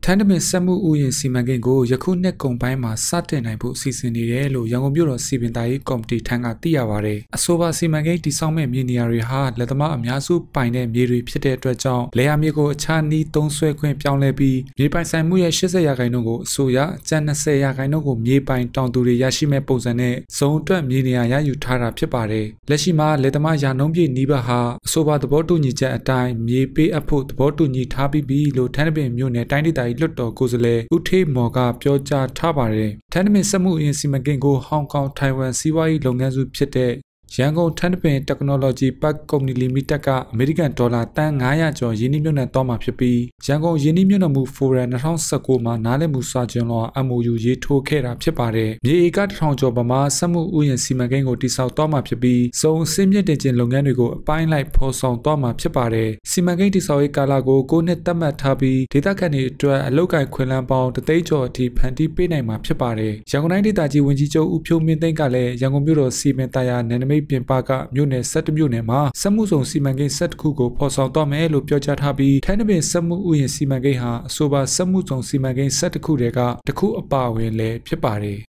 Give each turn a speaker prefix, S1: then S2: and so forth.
S1: Htantabin စက်မှုဥယျာဉ်စီမံကိန်းကိုယခုနှစ်ကုန်ပိုင်းမှာစတင်နိုင်ဖို့စီစဉ်နေတယ်လို့ရန်ကုန်မြို့တော်စီပင်သားရေးကော်မတီထံကသိရပါတယ်။အဆိုပါစီမံကိန်းတည်ဆောက်မဲ့မြေနေရာတွေဟာလက်သမားအများစုပိုင်တဲ့မြေတွေဖြစ်တဲ့အတွက်ကြောင့်လေယာမြေကိုအခြားနည်းသုံးစွဲခွင့်ပြောင်းလဲပြီးမြေပိုင်ဆိုင်မှုရဲ့80%ကိုအဆိုအရကျန်20%ကိုမြေပိုင်တောင်သူတွေရရှိမဲ့ပုံစံနဲ့ဇုံအတွက်မြေနေရာရယူထားတာဖြစ်ပါတယ်။လက်ရှိမှာလက်သမားရာနှုန်းပြည့်နီးပါးဟာအဆိုပါသဘောတူညီချက်အတိုင်းမြေပေးအပ်ဖို့သဘောတူညီထားပြီးပြီလို့Htantabinမြို့နယ်တိုင်းဒေသကြီးလွှတ်တော်ကိုယ်စားလှယ်ဦးထေးမော်ကပြောကြားထားပါတယ်။ Htantabin စက်မှုအင်စီမံကိန်းကိုဟောင်ကောင်ထိုင်ဝမ်စီးပွားရေးလုပ်ငန်းစုဖြစ်တဲ့Yangon Htantabin Technology Park Company Limited ကအမေရိကန်ဒေါ်လာတန်900ကျော်ယင်းနှိမ့်မြုပ်နှံသွားမှာဖြစ်ပြီးရန်ကုန်ယင်းနှိမ့်မြုပ်နှံမှုဖိုရမ်2019မှာနားလည်မှုစာချုပ်လွှာ MOU ရေးထိုးခဲ့တာဖြစ်ပါတယ်။မြေဧက1000ကျော်ပမာစက်မှုဥယျာဉ်စီမံကိန်းကိုတည်ဆောက်သွားမှာဖြစ်ပြီးစုံစင်းမြင့်တင်ခြင်းလုပ်ငန်းတွေကိုအပိုင်းလိုက်ဖော်ဆောင်သွားမှာဖြစ်ပါတယ်။စီမံကိန်းတည်ဆောက်ရေးကာလကို9နှစ်သတ်မှတ်ထားပြီးဒေသခံတွေအတွက်အလုပ်ကိုင်ခွင့်လန်းပေါင်း3သိန်းကျော်အထိဖန်တီးပေးနိုင်မှာဖြစ်ပါတယ်။ရန်ကုန်တိုင်းဒေသကြီးဝန်ကြီးချုပ်ဦးဖြိုးမင်းသိန်းကလည်းရန်ကုန်မြို့တော်စီမံသားယာနယ်နိမိတ်ပြင်ပကမြို့နယ်17မြို့နယ်မှာစက်မှုစုံစီမံကိန်း17ခုကိုဖော်ဆောင်သွားမယ်လို့ပြောကြားထားပြီးHtantabinစက်မှုဥယျာဉ်စီမံကိန်းဟာအဆိုပါစက်မှုစုံစီမံကိန်း17ခုတည်းကတစ်ခုအပါအဝင်လည်းဖြစ်ပါတယ်